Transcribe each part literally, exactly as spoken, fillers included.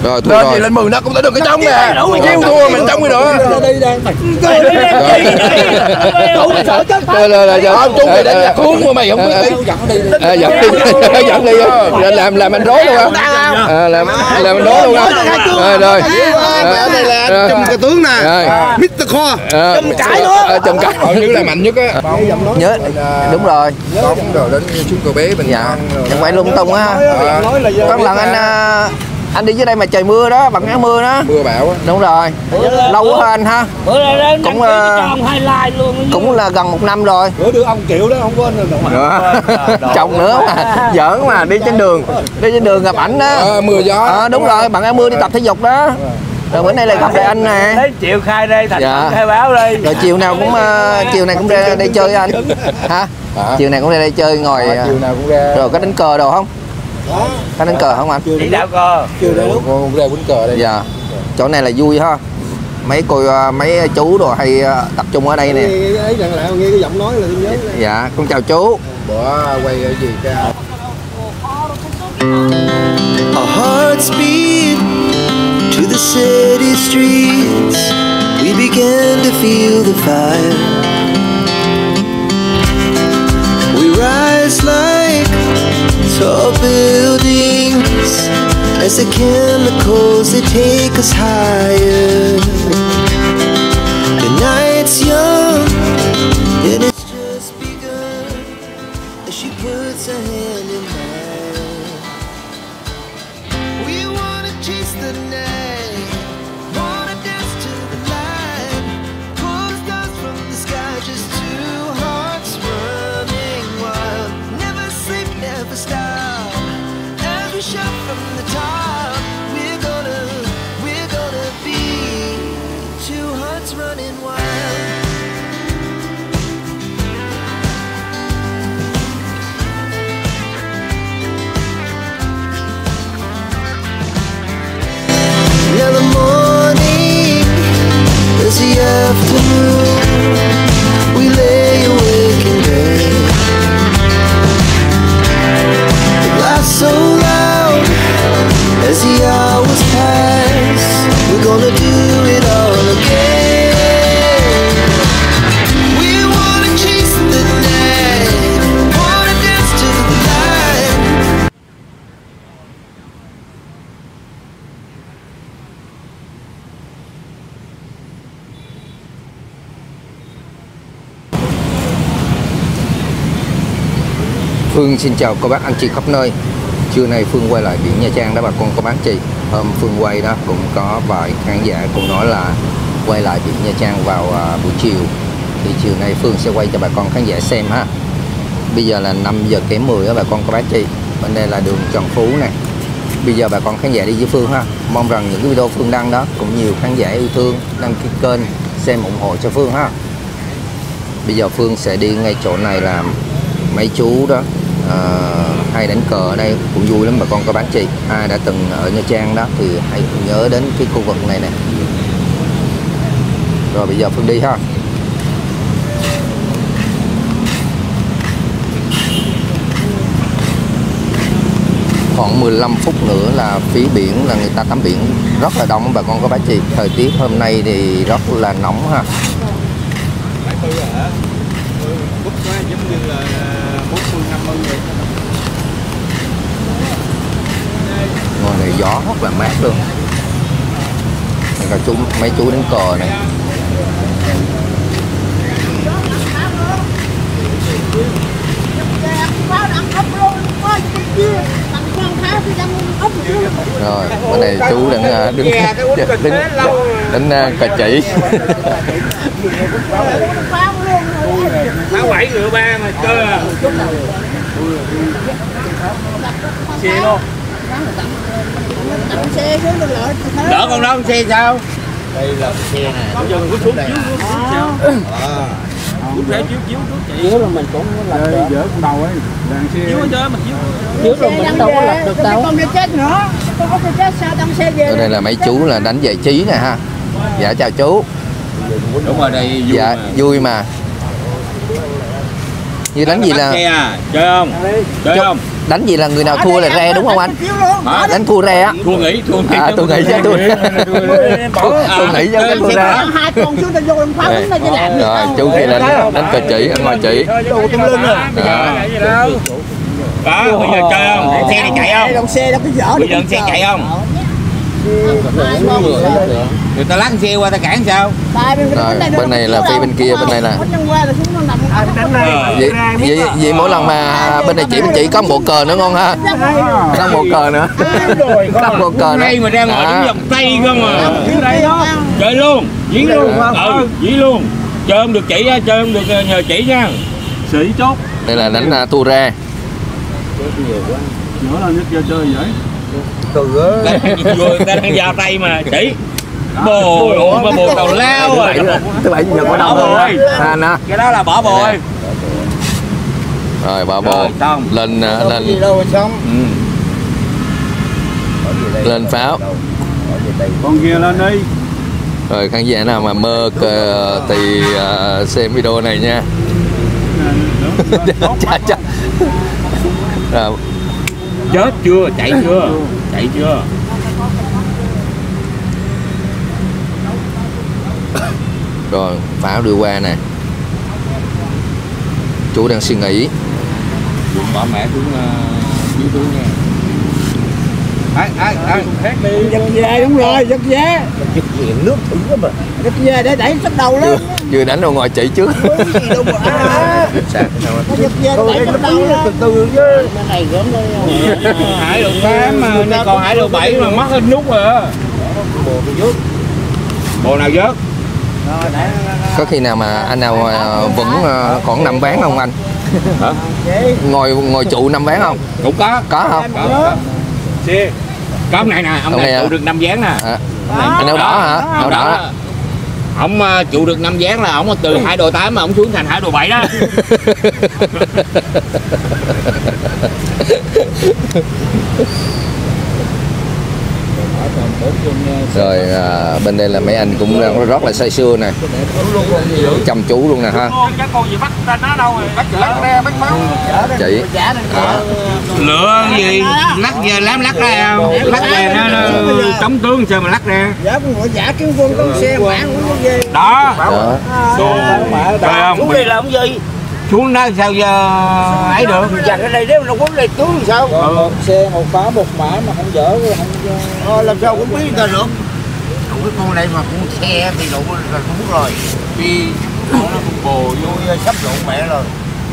Rồi thua nên rồi. gì lên mười nó cũng tới được cái trống nè. Kêu thua mình trống đi nữa. Đi đây. Rồi rồi rồi giờ Chú mày đánh cuốn của mày không biết đi. À, dẫn đi, dẫn đi, làm làm anh rối luôn không? À, làm làm anh rối luôn không? Rồi rồi. Ở đây là Trùm Cờ Tướng nè, mít tơ Kho, Trùm cải nữa. Trùm cải. Ở như là mạnh nhất á. Nhớ, đúng rồi. Con rồi đến xuống cờ bé mình. Dạ. Chẳng phải lung tung á. Có lần anh anh đi dưới đây mà trời mưa đó, bằng áo mưa đó. Mưa bão á. Đúng rồi. Lâu quá anh ha. Cũng cũng là gần một năm rồi. bữa đưa ông Triệu đó không có anh Nữa. Chồng nữa mà giỡn mà đi trên đường đi trên đường gặp ảnh đó. À, mưa gió. À, đúng rồi, bằng áo mưa đi tập thể dục đó. Rồi bữa nay lại gặp lại anh nè. Lấy Triệu khai đây, thành Dạ. khai báo đi. Rồi chiều nào cũng uh, chiều này cũng ra đây chơi với anh hả? Hả? Chiều này cũng ra đây chơi ngồi À, chiều nào cũng ra. rồi có đánh cờ đồ không? Có đánh cờ không anh? Chỉ đạo cơ. Chiều đây lúc Con ra quýnh cờ đây. Dạ. Chỗ này là vui ha. Mấy cô uh, mấy chú đồ hay uh, tập trung ở đây nè. ấy rằng lại nghe cái giọng nói là tôi nhớ. Dạ, con chào chú. Bữa quay cái gì cái Our hearts beat to the city streets. We began to feel the fire. We rise like tall buildings as the chemicals they take us higher. The night's young and it's just begun as she puts her hand in mine. We wanna chase the night, wanna dance to the light, pull the stars from the sky, just two hearts running wild. Never sleep, never stop, every shot from the top. We're gonna, we're gonna be two hearts running wild. Now the morning is the afternoon. We lay awake in bed. The laughs so loud as the hours pass. We're gonna do it all again. We wanna chase the night, wanna dance to the light. Phương xin chào cô bác anh chị khắp nơi. Trưa nay Phương quay lại biển Nha Trang đó bà con cô bác chị. Hôm Phương quay đó cũng có vài khán giả cũng nói là quay lại biển Nha Trang vào uh, buổi chiều. Thì chiều nay Phương sẽ quay cho bà con khán giả xem ha. Bây giờ là năm giờ kém mười đó bà con cô bác chị. Bên đây là đường Trần Phú này. Bây giờ bà con khán giả đi với Phương ha. Mong rằng những cái video Phương đăng đó cũng nhiều khán giả yêu thương đăng ký kênh xem ủng hộ cho Phương ha. Bây giờ Phương sẽ đi ngay chỗ này làm mấy chú đó à, hay đánh cờ ở đây cũng vui lắm bà con các bác chị. Ai đã từng ở Nha Trang đó thì hãy nhớ đến cái khu vực này nè. Rồi bây giờ Phương đi ha. Khoảng mười lăm phút nữa là phía biển là người ta tắm biển rất là đông bà con các bác chị. Thời tiết hôm nay thì rất là nóng ha. Ngồi này gió rất là mát luôn. Cả chú, mấy chú đánh cờ này. Rồi, bữa này chú đứng đứng đứng đánh cờ chỉ. Sáu bảy rượu ba mà cơ à. Xe luôn. Đỡ con đó xe sao? Đây là xe này. Bây giờ mình có xuống chiếu sao? Cũng phải chiếu chiếu trước chị. Chiếu là mình cũng làm được. Dỡ con đầu ấy, đàn xe. Chiếu cho mà chiếu. Chiếu rồi mình đâu có lập được đâu. Con đi chết nữa. Con có chết sao đăng xe về. Ở đây là mấy chú là đánh giải trí nè ha. Dạ chào chú. Đúng rồi đây vui dạ, mà. vui mà. Như đánh gì là à? Chơi không? Chơi không? đánh gì là người nào thua là re đúng không anh? Hả? Đánh thua re á. Thua nghỉ, thua nghỉ. À, tôi nghĩ chứ tôi tôi nghĩ cho cái thua ra. Hai con xuống ta vô làm pháo đứng đây chứ làm gì Rồi đâu. chú kia đánh đánh cờ chỉ, anh ngoài chỉ. Đó, bây giờ chơi không? Xe này chạy không? Đồng xe đâu có dở. Bây giờ xe chạy không? Người ta lắc xe qua ta cản sao? Rồi bên này là phi bên kia, bên này là vậy, vậy, vậy mỗi lần mà bên này chỉ bên chỉ có một bộ cờ nữa ngon ha, có một cờ nữa, có một cờ nữa. Đây mà ra ngoài đứng vòng tay cơ mà. Chơi luôn, dí luôn, ừ, dí luôn. Chơi không được chỉ, chơi không được nhờ chỉ nha. Sĩ chốt. Đây là đánh uh, tua re. Nữa là nhất giờ chơi vậy. Từ á. Người ta đang giao tay mà chỉ. Bồ, ủa mà bồ tàu lao rồi. Thứ bảy chủ nhật có đâu rồi. À nè. Cái đó là bỏ bồi. Rồi bỏ bồ. Lên uh, lên. Gì đâu mà xong. Ừ. Lên pháo. Con kia lên đi. Rồi khán giả nào mà mơ cờ thì uh, xem video này nha. Chà, chà. Rồi. Chết chưa? Chạy chưa? Chạy chưa? Rồi pháo đưa qua nè. Chú đang suy nghĩ. Bỏ mẹ xuống dưới xuống nha. Ai ai ai khác đi. Giật về đúng rồi, giật về. Giật về nước thử đó mà. Giật về để đẩy sắp đầu lên. Vừa đánh vào ngoài chỉ trước. Gì đâu mà. Sạc sao Nó giật về đẩy sắp đầu lên. từ từ chứ. Cái này gớm lên. Hải đường tám mà nay còn hải đường bảy mà mất hết nút rồi á. Bồ bị vớt. Bồ nào vớt? Có khi nào mà anh nào uh, vẫn uh, còn năm ván không anh? Hả? Ngồi ngồi trụ năm ván không? Cũng có. Có không? Có. Có. Xe. Có ông này nè, ông này trụ được năm ván nè. À. Anh áo đỏ hả? Áo đỏ đó. Ông uh, trụ được năm ván là ông từ hải đồ tám mà ông xuống thành hải đồ bảy đó. Rồi à, bên đây là mấy anh cũng đang rất là say sưa nè, chăm chú luôn nè ha. Cái con gì bắt ta nó đâu rồi? Bắt lắc ra, bắt máu. Chị. À. Lựa gì? Lắc về lám lắc ra không? Lắc về nó, nó tống tướng sao mà lắc ra? Dạ con gọi giả kiếm quân con xe quảng cũng có gì. Đó. Đó. Trời không? Xuống đây là ông gì? Xuống đó sao giờ ấy được? Giặt ở đây nếu nó quấn đây tướng thì sao? Một xe một phá một mã mà không dở không. Ờ, làm sao cũng biết người ta được. Đủ cái con này mà cũng xe thì đủ là đúng rồi. Vì nó cũng bồ vô sắp lộn mẹ rồi.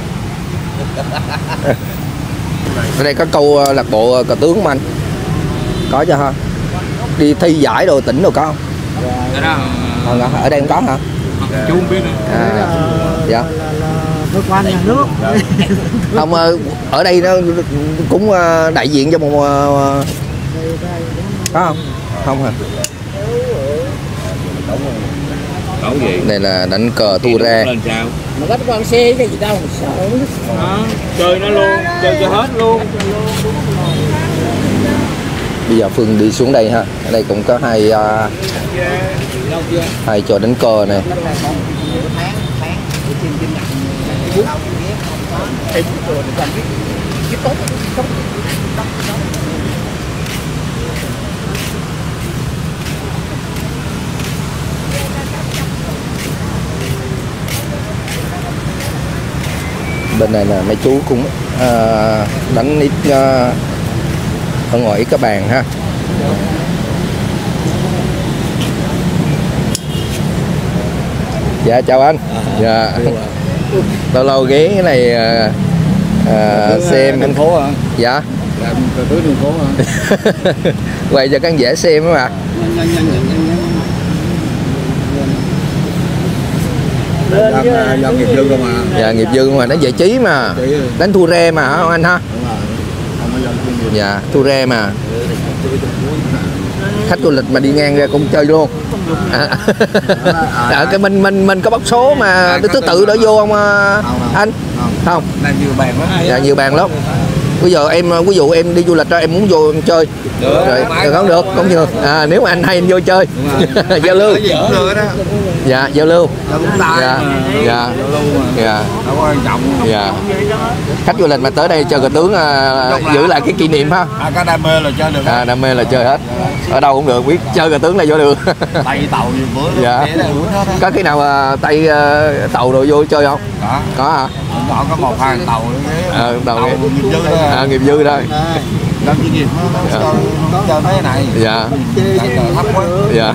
Ở đây có câu lạc bộ cờ tướng không anh? Có cho ha. Đi thi giải đồ tỉnh đồ có không? Cái đó Ở đây không có hả? chú không biết nữa. À, dạ. Cơ quan nhà nước. Không, ở đây nó cũng đại diện cho một có không? Không hả? Cậu gì? Đây là đánh cờ tua re. Lên sao? Mà bắt con xe cái gì đâu mà sợ. Đó, chơi nó luôn, chơi cho hết luôn. Bây giờ Phương đi xuống đây ha. Ở đây cũng có hai uh, hai trò đánh cờ này. Bên này là mấy chú cũng uh, đánh ít uh, ở ngoài ít các bàn ha. Dạ chào anh. Dạ. Lâu lâu ghé cái này uh, uh, xem Thành phố hả? Dạ. Làm cờ tướng thành phố hả? Quay cho khán giả xem đó mà. Làm làm nghiệp dư không à? Dạ nghiệp dư mà nó giải trí mà. Đánh thua re mà hả anh ha? Dạ thua re mà. Khách du lịch mà đi ngang ra cũng chơi luôn. À, à, cái mình mình mình có bóc số mà thứ tự đỡ vô không anh? Không. Làm nhiều bàn lắm. Dạ nhiều bàn lắm. bây giờ em ví dụ em đi du lịch đó em muốn vô em chơi Được, rồi được không được không được à, nếu mà anh hay em vô chơi giao lưu dạ giao lưu dạ dạ dạ đâu có quan trọng. dạ khách du lịch mà tới đây chơi cờ tướng à, giữ lại cái kỷ niệm ha. À, cái đam mê là chơi được. À, đam mê là chơi hết ở đâu cũng được, biết chơi cờ tướng là vô được. Tay tàu nhiều bữa dạ. đó, hết á. Có khi nào à, tay à, tàu rồi vô chơi không? Có. Có hả? Họ có một hàng tàu nữa. À, tàu Tàu nghiệp. nghiệp dư đó. À, nghiệp dư thôi. Làm chuyên nghiệp nó Dạ. cho nó cho mấy cái này. Dạ. Tại cờ thấp quá. Dạ.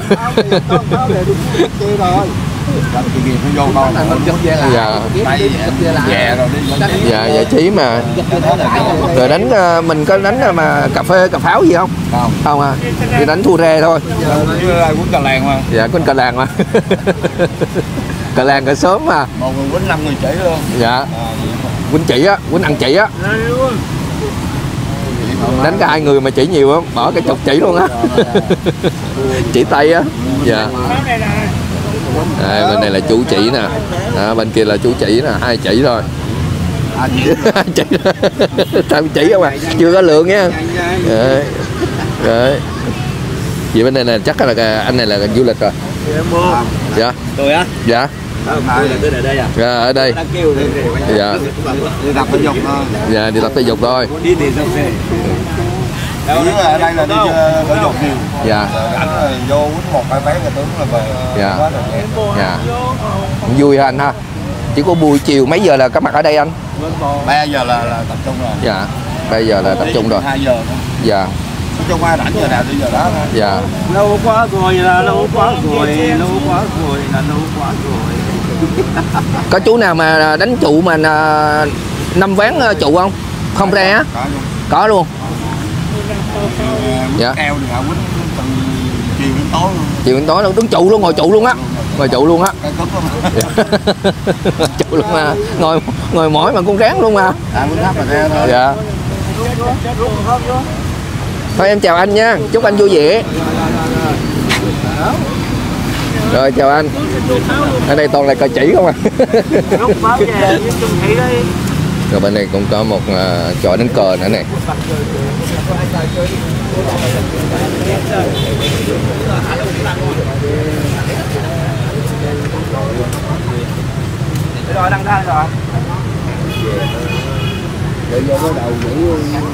Làm chuyên nghiệp nó vô coi. Dạ. Tay nhẹ rồi đi. Dạ, giải trí mà. Rồi đánh à, mình có đánh mà cà phê cà pháo gì không? Không. Không à, chỉ đánh thua rê thôi. Quýnh cờ làng mà. Dạ, quýnh cờ làng mà. Cờ làng cờ sớm mà. Một người quýnh năm người chỉ luôn. Dạ. Quýnh chỉ á, quýnh ăn chỉ á. Đánh cả hai người mà chỉ nhiều á, bỏ cái chục chỉ luôn á. Chỉ tay á. Dạ. À, bên này là chú chỉ nè. À, bên kia là chú chỉ nè, hai chỉ thôi. Chỉ sao chỉ không à, chưa có lượng nha. Rồi. Rồi. Vậy bên này là chắc là anh này là du lịch rồi. Dạ. Tôi á? Dạ. Tôi ở đây à? Dạ, ở đây. Dạ. Đi tập thể dục thôi. Dạ, đi tập thể dục thôi. Đi thì sao xe? Chứ ở đây là đi thể dục nhiều. Dạ. Ảnh là vô quýnh một hai ván là tướng là về. Dạ. Quá là Dạ. Vui ha anh ha. Chỉ có buổi chiều mấy giờ là có mặt ở đây anh? ba giờ là, là tập trung rồi. Dạ. Bây giờ là tập trung rồi. hai giờ nữa. Dạ. Nói chung ai rảnh giờ nào đi giờ đó thôi. Dạ. Lâu quá rồi là lâu quá rồi, lâu quá rồi là lâu quá rồi. Có chú nào mà đánh trụ mà à, năm ván trụ không? Không ra á? Có luôn. Có luôn. Dạ. Eo thì họ quýnh từ chiều đến tối luôn. Chiều đến tối luôn, đứng trụ luôn, ngồi trụ luôn á. Ngồi trụ luôn á. Cái cất lắm. Trụ luôn mà. Ngồi ngồi mỏi mà cũng ráng luôn mà. À, quýnh thấp là ra thôi. Dạ. Thôi em chào anh nha, chúc anh vui vẻ. Rồi chào anh. Ở đây toàn là cờ chỉ không à. Rồi bên này cũng có một uh, trò đánh cờ nữa này. Rồi đăng ra rồi. Để vô cái đầu nghĩ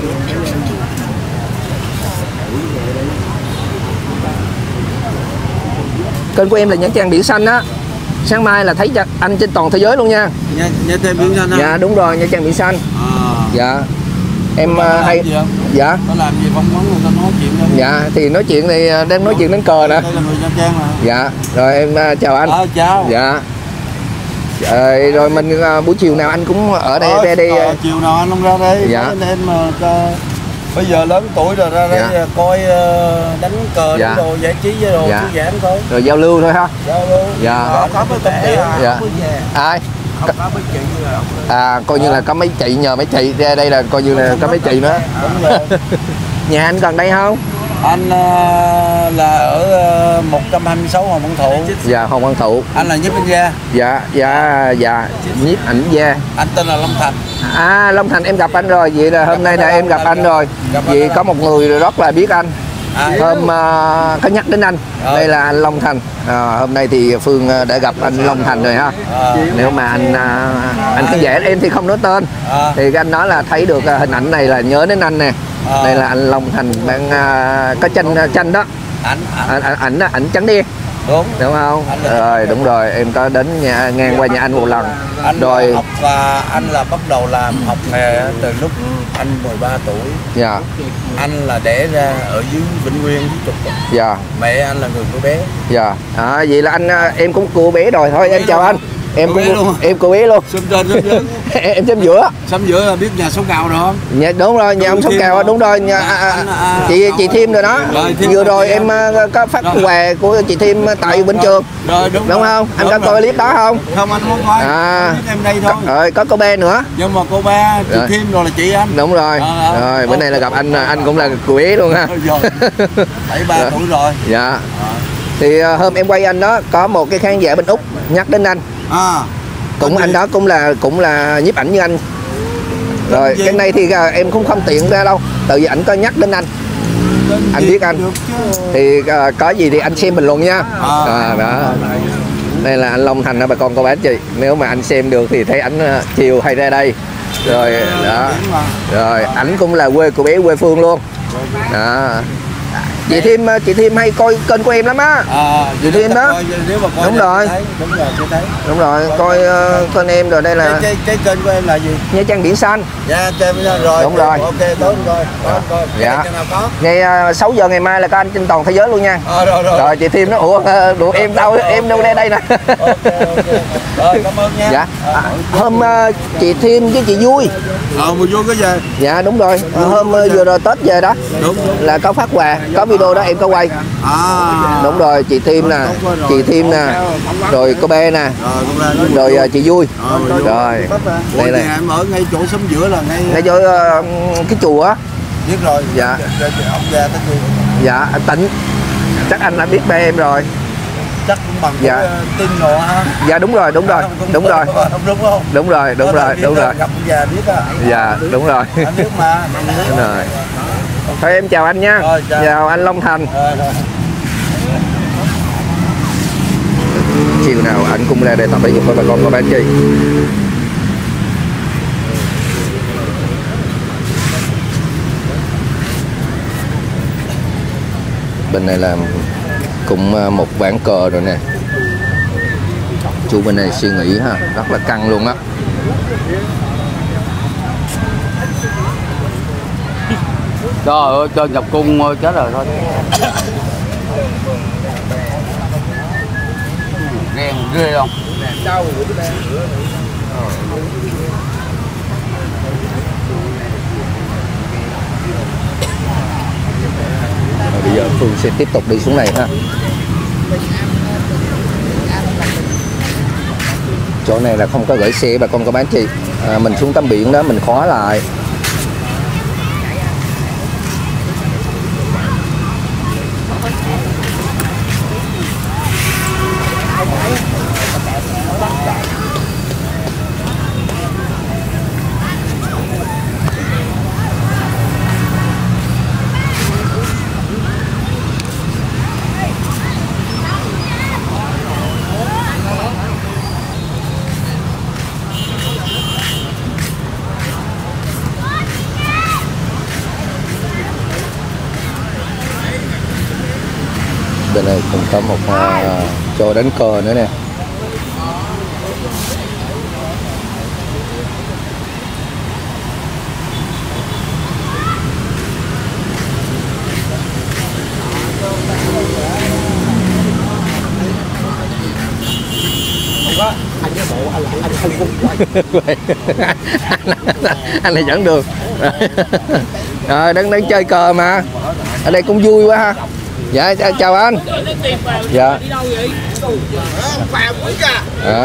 Kênh của em là Nha Trang Biển Xanh á. Sáng mai là thấy anh trên toàn thế giới luôn nha. Nha, Nha Trang Biển Xanh hả? Dạ đúng rồi, Nha Trang Biển Xanh. À. Dạ. Em uh, hay Gì dạ. có làm gì phỏng vấn người ta nói chuyện đó. Dạ thì nói chuyện thì đang nói chuyện đến cờ nè. Đây là người Nha Trang mà. Dạ. Rồi em uh, chào anh. À, chào. Dạ. À, rồi mình uh, buổi chiều nào anh cũng ở đây Ờ, đây đi. ờ, chiều nào anh không ra đây. Dạ. Anh em mà uh, bây giờ lớn tuổi rồi ra đây Dạ. coi uh, đánh cờ Dạ. đánh đồ giải trí với đồ Dạ. thư giãn thôi. Rồi giao lưu thôi ha. Giao lưu. Dạ. Có có với công ty à. Dạ. Ai? Không có với chị rồi. À coi như là có mấy chị, nhờ mấy chị ra đây là coi như là có mấy chị nữa. Đúng rồi. Nhà anh gần đây không? Anh uh, là ở uh, một trăm hai mươi sáu Hoàng Văn Thụ. Dạ Hoàng Văn Thụ. Anh là nhiếp ảnh gia. Dạ dạ dạ nhiếp ảnh gia. Anh tên là Long Thành. À Long Thành em gặp anh rồi, vậy là hôm nay là em gặp anh rồi. Vì có một người rất là biết anh. À. Hôm uh, có nhắc đến anh. Ờ. Đây là anh Long Thành. À, hôm nay thì Phương đã gặp anh Long Thành rồi ha. À. Nếu mà anh uh, anh khán giả em thì không nói tên. À. Thì anh nói là thấy được uh, hình ảnh này là nhớ đến anh nè. À. Đây là anh Long Thành đang uh, có tranh tranh đó. Anh Ảnh ảnh ảnh đó, ảnh trắng đen. đúng. Đúng không? Anh là- Rồi đúng rồi, em có đến nhà, ngang qua nhà anh một lần. Anh Rồi học và anh là bắt đầu làm học nghề từ lúc anh mười ba tuổi. dạ Anh là đẻ ra ở dưới Vĩnh Nguyên dưới Trục. dạ Mẹ anh là người của bé. dạ. À, vậy là anh à, em cũng cô bé rồi thôi em chào anh. Em Cô cũng bé luôn. em cô bé luôn. Xâm trên xâm dưới. em em xem giữa. Xâm giữa là biết nhà số cao rồi không? Nhà, đúng rồi, nhà ông Sống Cào á, đúng rồi, nhà à, à, Anh, à, chị à, chị Thêm rồi đó. rồi, Thêm Vừa rồi, rồi chị em em. à, có phát Rồi. quà của chị Thêm tại Bình Trường. Rồi đúng, Đúng rồi. không? Anh Đúng có rồi. coi clip đó không? Không, anh không coi. À. Biết em đây thôi. Có, rồi có cô bé nữa. Nhưng mà cô ba chị Rồi. Thêm rồi là chị anh. Đúng rồi. À, à. Rồi bữa nay là gặp anh, anh cũng là cô bé luôn ha. Rồi. bảy mươi ba Rồi. tuổi rồi. Dạ. Thì à, hôm em quay anh đó có một cái khán giả bên Úc nhắc đến anh. À. Cũng anh đó cũng là cũng là nhiếp ảnh như anh. Rồi cái này thì à, em cũng không tiện ra đâu, tại vì ảnh có nhắc đến anh. Anh biết anh. Thì à, có gì thì anh xem bình luận nha. À, đó. Đây là anh Long Thành đó bà con cô bác chị. Nếu mà anh xem được thì thấy ảnh uh, chiều hay ra đây. Rồi đó. Rồi ảnh cũng là quê của bé quê Phương luôn. Đó. Chị Thêm chị Thêm hay coi kênh của em lắm á. À, chị Thêm đó. Coi, đúng rồi. Thấy, đúng rồi, tôi thấy. Đúng rồi, coi uh, kênh em rồi đây là cái, cái, cái kênh của em là gì? Nha Trang Biển Xanh. Dạ, trên rồi. Đúng rồi. Ok, tốt rồi. Có coi. Dạ. Nào có. Ngày uh, sáu giờ ngày mai là có anh trên toàn thế giới luôn nha. À, rồi, rồi. Rồi chị Thêm nó ủa uh, em đâu em đâu đây đây nè. Ok, ok. Rồi, cảm ơn nha. Dạ. À, hôm uh, chị Thêm với chị Vui. Ờ, mùa vui có về. Dạ đúng rồi. À, hôm uh, vừa rồi Tết về đó. Đúng, đúng. Là có phát quà, có video đó em có quay. À. Đúng rồi, chị Thêm nè, chị Thêm nè, rồi cô bé nè, rồi uh, chị Vui. Rồi, rồi. Đây này. Em ở ngay chỗ sống giữa là ngay ngay chỗ uh, cái chùa á. Biết rồi. Dạ. Ông già tới chùa. Dạ, anh Tịnh. Chắc anh đã biết ba em rồi. Chắc cũng bằng dạ. cái tin nọ ha. Dạ đúng rồi, đúng rồi, đúng rồi. Đúng không? Đúng rồi, đúng rồi, đúng rồi. Gặp ông già biết à. Dạ, đúng rồi. Anh biết mà. Đúng rồi. Thôi em chào anh nha. Rồi, chào. chào anh Long Thành. Rồi, rồi. Chiều nào anh cũng ra để tập thể dục với bà con cô bác chị. Bên này là cũng một ván cờ rồi nè. Chú bên này suy nghĩ ha, rất là căng luôn á. Trời ơi, chơi nhập cung chết rồi thôi. Ghen ghê không? Rồi bây giờ Phương sẽ tiếp tục đi xuống này ha. Chỗ này là không có gửi xe bà con có bán chi. À, mình xuống tắm biển đó mình khóa lại. Bên này cũng có một uh, chỗ đánh cờ nữa nè. Anh cái bộ anh là anh không cũng quay. Anh này dẫn đường. Rồi đang đang chơi cờ mà. Ở đây cũng vui quá ha. Dạ chào anh. Dạ. À.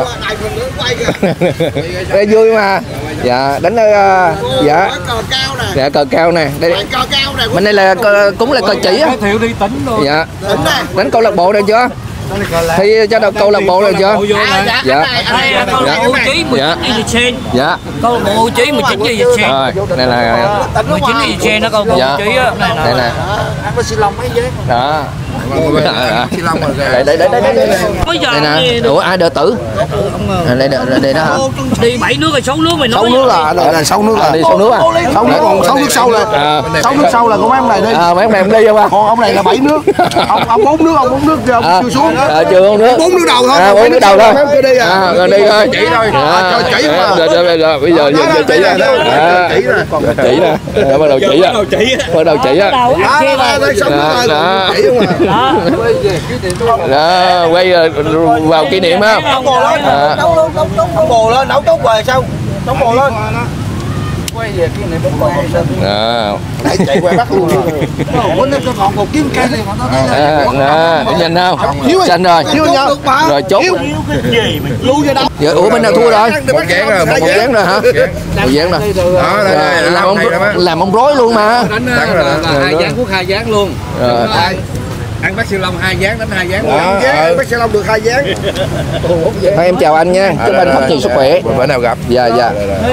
Đây vui mà. Dạ đánh ở dạ. Dạ cờ cao nè. Đây. Bên đây là cờ, cũng là cờ chỉ á. Dạ. Đánh câu lạc bộ này chưa? Thì cho đầu câu lạc bộ rồi chưa? Dạ. Câu lạc bộ Chí mười chín gì trên. Dạ. Câu lạc bộ Chí mười chín gì trên. Rồi, đây là mười chín gì trên nó câu lạc bộ Chí á. Đây nè. Ăn có xì lông mấy vé. Đó. Xì lông rồi kìa. Đây đây đây đây đây. Bây giờ Đây nè. Ủa ai đỡ tử? Đây đây đây đó hả? Đi bảy nước rồi sáu nước mày nói. Sáu nước là là sáu nước là Đi sáu nước à? sáu nước còn sáu nước sau là sáu nước sau là có mấy ông này đi. À mấy ông này đi không à? Còn ông này là bảy nước. Ông ông bốn nước, ông bốn nước chưa chưa xuống. À chưa bốn nước. Bốn nước đầu thôi. À bốn nước đầu thôi. Đi à. À đi thôi. Chỉ thôi. Cho chỉ mà. Rồi rồi bây giờ giờ chỉ nè. Chỉ nè. Chỉ nè. Bắt đầu chỉ á. Bắt đầu chỉ á. Đó, sáu nước rồi. Chỉ không à. Đó, quay vào kỷ niệm á. Đóng bồ lên, đóng đóng bồ lên, nấu tốt rồi sao? Đóng bồ lên. Quay về cái này đóng bồ lên. Đó. Nãy chạy qua bắt luôn. Quên nó còn một kiếm cây này mà nó thấy là đó, nhanh không? Xanh rồi. Rồi chốt. Lưu về đâu? Giờ ủa bên nào thua rồi? Một dán rồi, một dán rồi hả? Một dán rồi. Đó, làm ông làm ông rối luôn mà. Đánh là hai dán quốc hai dán luôn. Rồi. Ăn bác Siêu Long hai dáng đánh hai dáng. Đó, ừ. Bác Xe Long được hai dáng. Thôi em chào anh nha, chúc anh thật nhiều sức khỏe. Bữa nào gặp. Dạ dạ.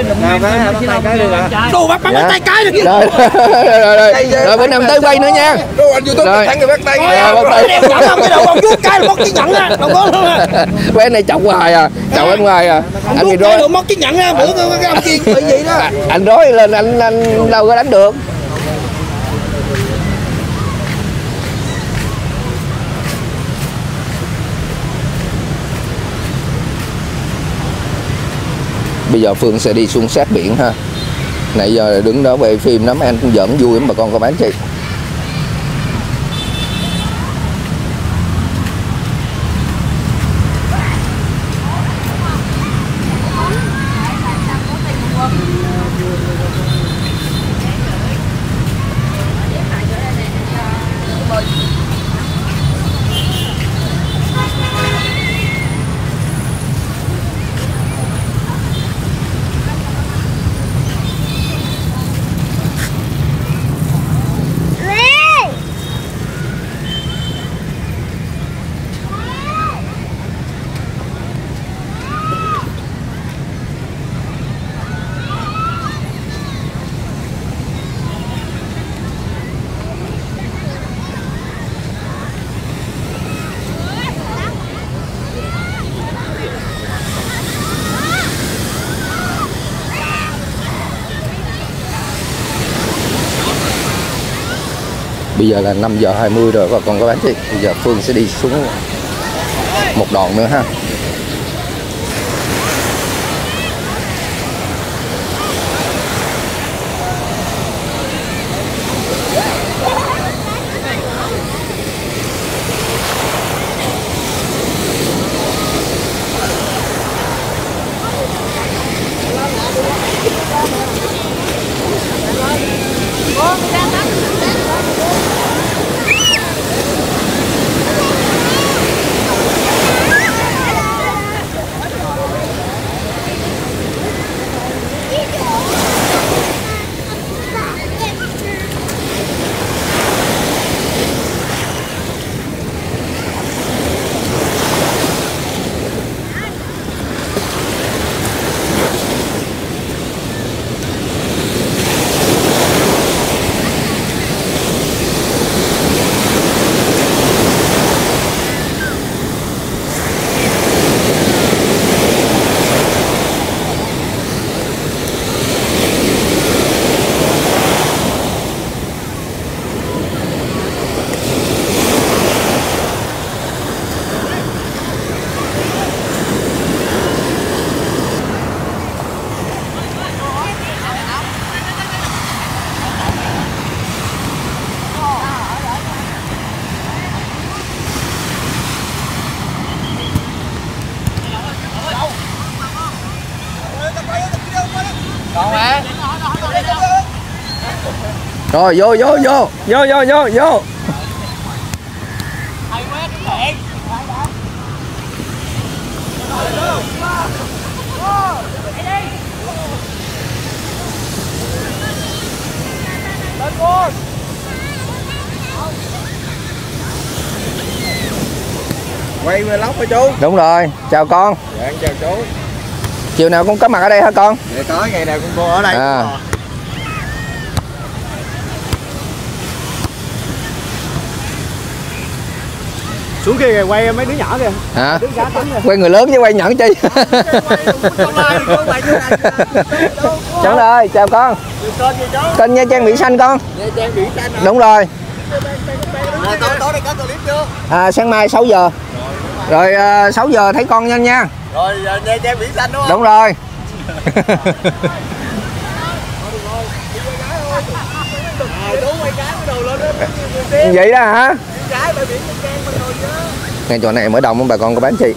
Đồ bắt bắt tay cái đi. Rồi rồi rồi. Rồi bữa nào tới quay nữa nha. Rồi anh YouTube Rồi. thắng người bắt tay. Dạ, bắt tay. Đeo nhẫn không cái đầu ông vuốt cái là mất cái nhẫn á. Đâu có luôn á. Quen này chọc hoài à, chọc anh hoài à. Anh bị rối. Đâu mất cái nhẫn á. Bữa cái ông kia bị gì đó. Anh rối lên anh anh đâu có đánh được. Bây giờ Phương sẽ đi xuống sát biển ha. Nãy giờ đứng đó về phim lắm, anh cũng giỡn vui lắm bà con cô bác chị. Bây giờ là năm giờ hai mươi rồi bà con các bác chị. Bây giờ Phương sẽ đi xuống một đoạn nữa ha. Rồi vô vô vô vô vô vô vô. Quay vlog hả chú? Đúng rồi, chào con. Dạ chào chú. Chiều nào cũng có mặt ở đây hả con? Dạ có, ngày nào cũng cô ở đây. À. Xuống kia kìa, quay mấy đứa nhỏ kìa. Hả? Quay người lớn chứ quay nhỏ chi. Cháu ơi, chào con. Kênh Nha Trang Biển Xanh con. Nha Trang Biển Xanh hả? Đúng rồi. À, tối tối đây có clip chưa? À, sáng mai sáu giờ. Rồi à, sáu giờ thấy con nhanh nha. Rồi Nha Trang Biển Xanh đúng không? Đúng rồi. Vậy đó hả? Ngay chỗ này mở đồng không bà con có bán chị?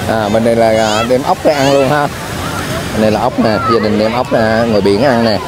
À, bên đây là đem ốc để ăn luôn ha. Bên đây là ốc nè, gia đình đem ốc nè, ngoài biển ăn nè.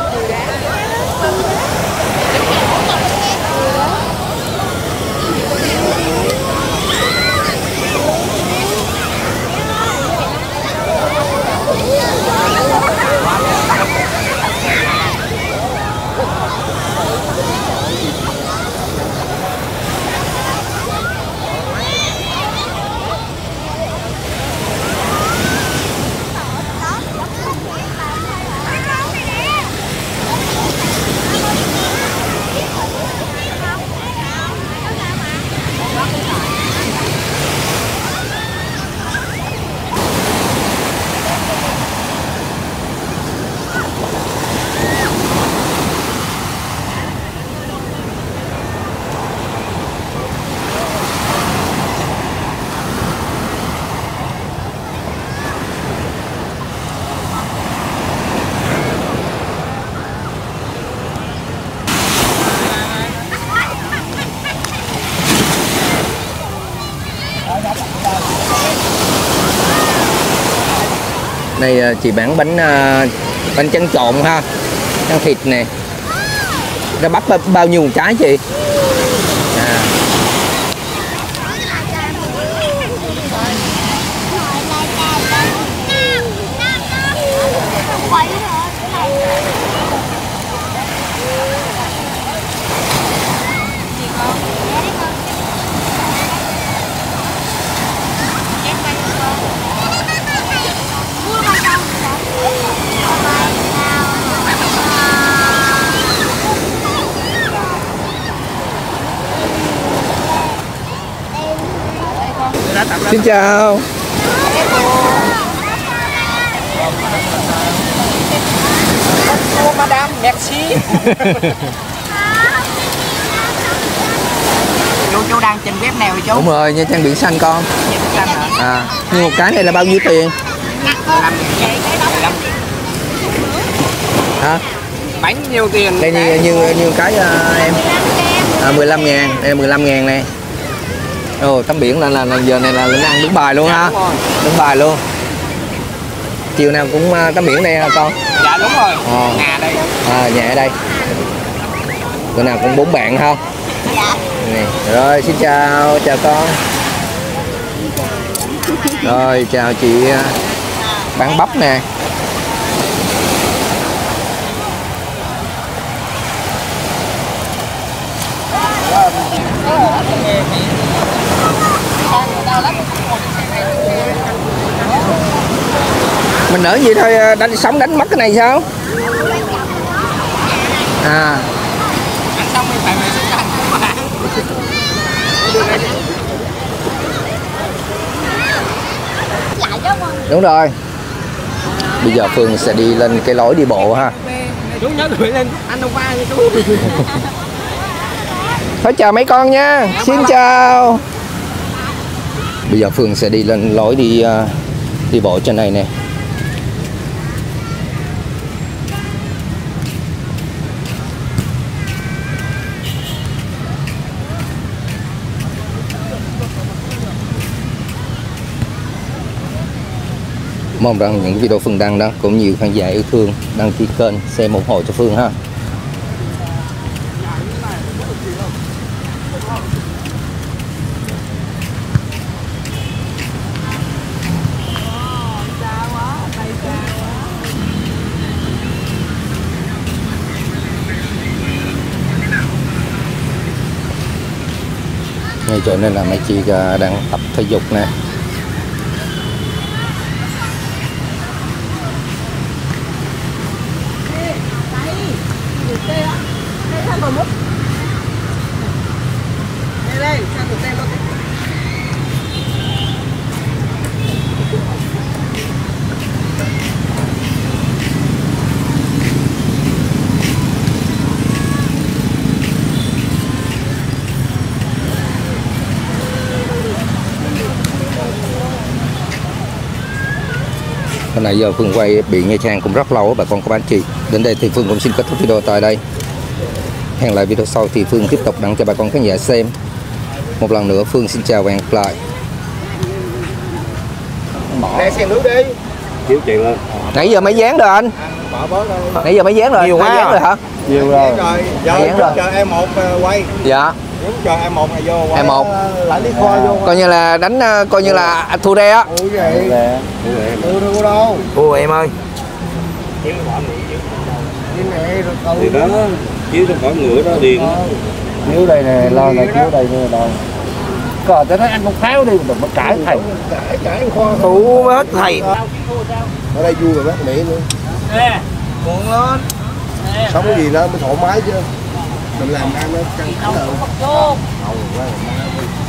Đây chị bán bánh bánh tráng trộn ha, tráng thịt nè. Ra bắp bao nhiêu một trái chị? À. Xin chào. Madame, merci. Chú chú đang trên web nào vậy chú? Đúng rồi, Nha Trang biển xanh con. À, nhưng một cái này là bao nhiêu tiền? Hả? Bánh nhiều tiền. Đây như như như cái uh, em. À, mười lăm ngàn, đây là mười lăm ngàn này. Ồ, tắm biển là, là, là giờ này là Linh ăn đứng bài luôn ha. Đứng bài luôn. Chiều nào cũng uh, tắm biển đây hả con? Dạ đúng rồi. Ờ. Nhà đây. À, nhà ở đây. Bữa nào cũng bốn bạn không? Dạ. Này. Rồi, xin chào, chào con. Rồi, chào chị bán bắp nè. Mình ở gì thôi đánh sống đánh mất cái này sao? À. Ăn xong mình phải về sức ăn của bạn. Đúng rồi. Bây giờ Phương sẽ đi lên cái lối đi bộ ha. Chú nhớ gửi lên anh đâu qua nha chú. Thôi chào mấy con nha. Xin chào. Bây giờ Phương sẽ đi lên lối đi uh, đi bộ trên này nè. Mong rằng những video Phương đăng đó cũng nhiều khán giả yêu thương đăng ký kênh xem ủng hộ cho Phương ha. Ngay chỗ này là mấy chị đang tập thể dục nè. Hôm nay giờ Phương quay biển Nha Trang cũng rất lâu bà con các bạn chị. Đến đây thì Phương cũng xin kết thúc video tại đây. Hẹn lại video sau thì Phương tiếp tục đăng cho bà con khán giả xem. Một lần nữa Phương xin chào và hẹn gặp lại. Nè xèn nước đi. Chiếu chuyện lên. Nãy giờ mấy dán rồi anh? Bỏ bớt đâu. Nãy giờ mấy dán rồi? Nhiều quá Hai dán à. rồi hả? Nhiều rồi. Rồi, Dán giờ rồi. chờ em một quay. Dạ. Chờ em một này vô quay. em một. Lại đi khoa vô. Coi như là đánh ờ, coi như là thua re á. Ủa vậy? Đưa đưa đâu? Ủa em ơi. Đi nè rồi cầu. Thì đó, chiếu trong khỏi ngựa đó điền. Chiếu đây nè, lo là chiếu đây nè đâu. Còn cho nó ăn con pháo đi, đừng có cãi thầy. Cãi cãi khoa. Tụ hết thầy. Ở đây vui rồi bác Mỹ nữa. Nè, cuộn lên. Sống cái gì nó mới thoải mái chứ. Mình làm ăn nó căng thẳng hơn.